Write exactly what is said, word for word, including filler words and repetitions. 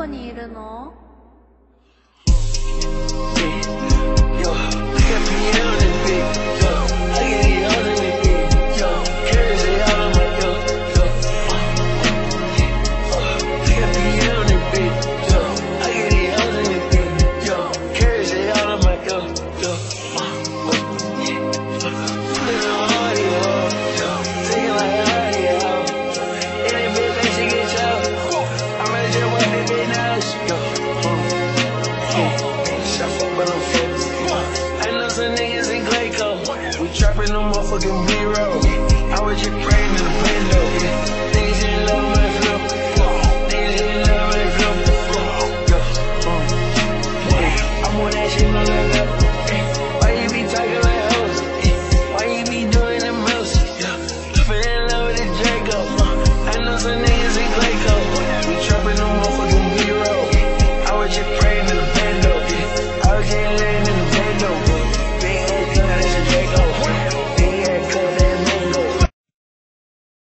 にいるの？ Trapping no motherfucking B-roll. I was just praying in the window. Niggas in love with my flow. Niggas in love with my flow. I'm on that shit, no, no, no.